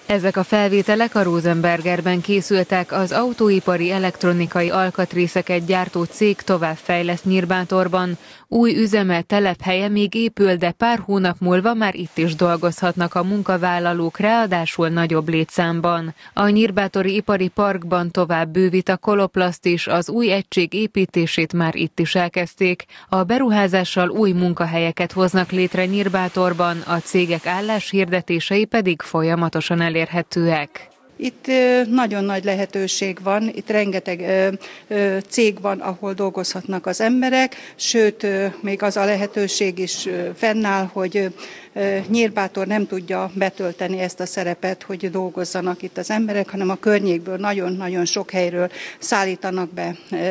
Ezek a felvételek a Rosenbergerben készültek, az autóipari elektronikai alkatrészeket gyártó cég továbbfejleszt Nyírbátorban. Új üzeme, telephelye még épül, de pár hónap múlva már itt is dolgozhatnak a munkavállalók, ráadásul nagyobb létszámban. A Nyírbátori Ipari Parkban tovább bővít a Koloplaszt is, az új egység építését már itt is elkezdték. A beruházással új munkahelyeket hoznak létre Nyírbátorban, a cégek álláshirdetései pedig folyamatosan elérhetőek. Itt nagyon nagy lehetőség van, itt rengeteg cég van, ahol dolgozhatnak az emberek, sőt, még az a lehetőség is fennáll, hogy Nyírbátor nem tudja betölteni ezt a szerepet, hogy dolgozzanak itt az emberek, hanem a környékből nagyon-nagyon sok helyről szállítanak be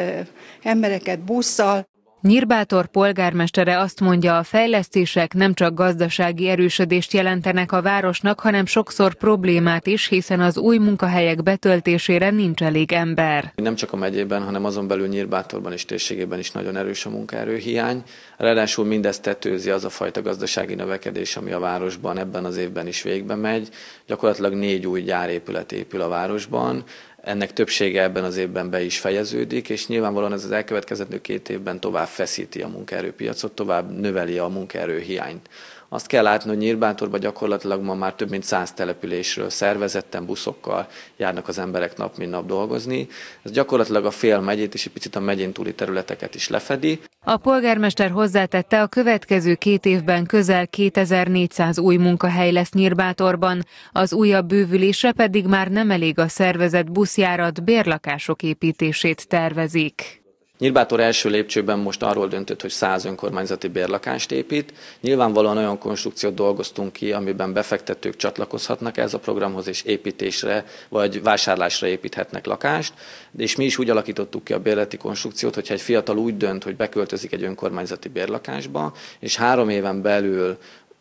embereket busszal. Nyírbátor polgármestere azt mondja, a fejlesztések nem csak gazdasági erősödést jelentenek a városnak, hanem sokszor problémát is, hiszen az új munkahelyek betöltésére nincs elég ember. Nem csak a megyében, hanem azon belül Nyírbátorban és térségében is nagyon erős a munkaerőhiány. Ráadásul mindezt tetőzi az a fajta gazdasági növekedés, ami a városban ebben az évben is végbe megy. Gyakorlatilag 4 új gyárépület épül a városban. Ennek többsége ebben az évben be is fejeződik, és nyilvánvalóan ez az elkövetkezendő 2 évben tovább feszíti a munkaerőpiacot, tovább növeli a munkaerőhiányt. Azt kell látni, hogy Nyírbátorban gyakorlatilag ma már több mint 100 településről szervezetten, buszokkal járnak az emberek nap mint nap dolgozni. Ez gyakorlatilag a fél megyét és egy picit a megyén túli területeket is lefedi. A polgármester hozzátette, a következő 2 évben közel 2400 új munkahely lesz Nyírbátorban, az újabb bővülésre pedig már nem elég a szervezett buszjárat, bérlakások építését tervezik. Nyírbátor első lépcsőben most arról döntött, hogy 100 önkormányzati bérlakást épít. Nyilvánvalóan olyan konstrukciót dolgoztunk ki, amiben befektetők csatlakozhatnak ez a programhoz, és építésre vagy vásárlásra építhetnek lakást. És mi is úgy alakítottuk ki a bérleti konstrukciót, hogyha egy fiatal úgy dönt, hogy beköltözik egy önkormányzati bérlakásba, és 3 éven belül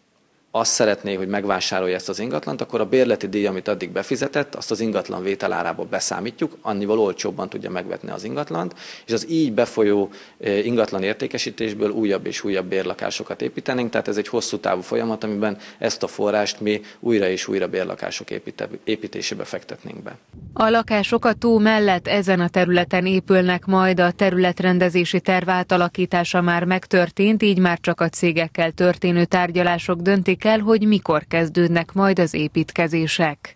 azt szeretné, hogy megvásárolja ezt az ingatlant, akkor a bérleti díj, amit addig befizetett, azt az ingatlan vételárába beszámítjuk, annyival olcsóbban tudja megvetni az ingatlant, és az így befolyó ingatlan értékesítésből újabb és újabb bérlakásokat építenénk, tehát ez egy hosszú távú folyamat, amiben ezt a forrást mi újra és újra bérlakások építésébe fektetnénk be. A lakások a tó mellett ezen a területen épülnek majd, a területrendezési terv átalakítása már megtörtént, így már csak a cégekkel történő tárgyalások döntik el, hogy mikor kezdődnek majd az építkezések.